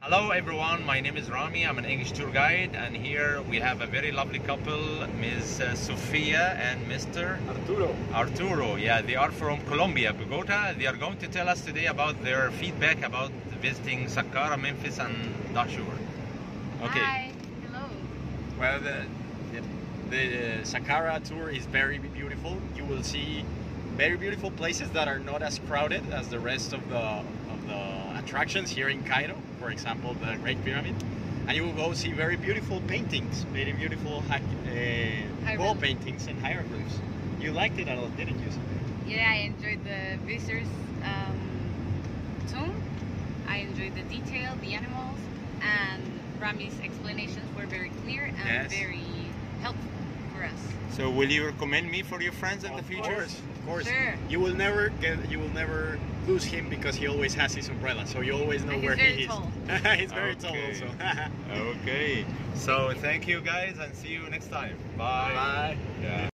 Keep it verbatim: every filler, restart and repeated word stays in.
Hello everyone, my name is Rami, I'm an English tour guide, and here we have a very lovely couple, Miz Sofia and Mister Arturo. Arturo. Yeah, they are from Colombia, Bogota. They are going to tell us today about their feedback about visiting Saqqara, Memphis and Dahshur. Okay. Hi. Hello. Well, the, the Saqqara tour is very beautiful. You will see very beautiful places that are not as crowded as the rest of the of the attractions here in Cairo. For example, the Great Pyramid, and you will go see very beautiful paintings, very beautiful uh, wall paintings and hieroglyphs. You liked it a lot, didn't you? Yeah, I enjoyed the visitors' um, tomb. I enjoyed the detail, the animals, and Rami's explanations were very clear and Yes. very helpful for us. So will you recommend me for your friends in the Of future? course, of course. Sure. You will never get, you will never lose him because he always has his umbrella, so you always know And where he's very he is. tall. He's very tall Okay. also. Okay. So thank you guys and see you next time. Bye. Bye. Yeah.